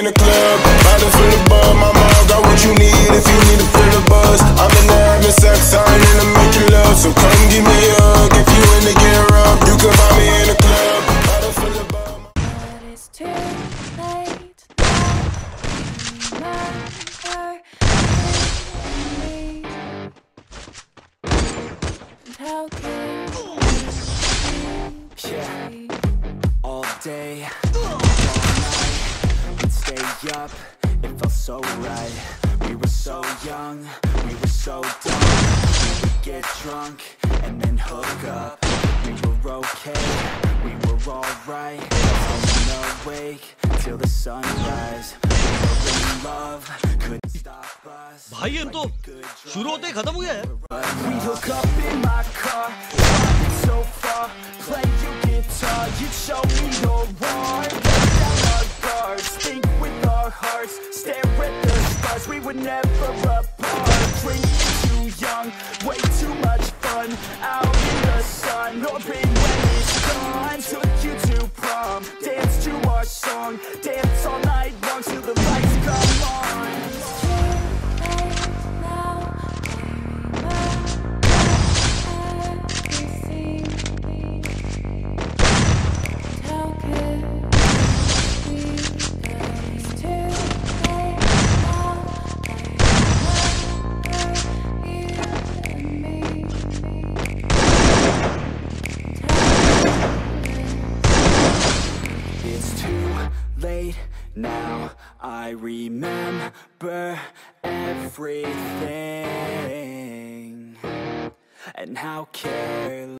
in the club, bottle full of bug. My mom got what you need if you need to fill the buzz. I'm in the having sex, I'm in the making love. So come give me a hug if you in the get rough. You can find me in the club, bottle full of bug. But it's too late now. How can yeah, all day, all night, we'd stay up, it felt so right. We were so young, we were so dumb. We would get drunk, and then hook up. We were okay, we were alright. Staying awake, till the sunrise. We were in love, couldn't stop us. भाई हम तो शुरू होते ही खत्म हो गया है। We hook up in my car, driving so far, play your guitar, you show me your heart. Let down our guards, think with our hearts, stare at the stars, we were never apart. Drinking too young, way too much fun, out in the sun, hoping when it's gone. Took you to prom, dance to our song, dance all night long till the lights come on. Late now, I remember everything and how careless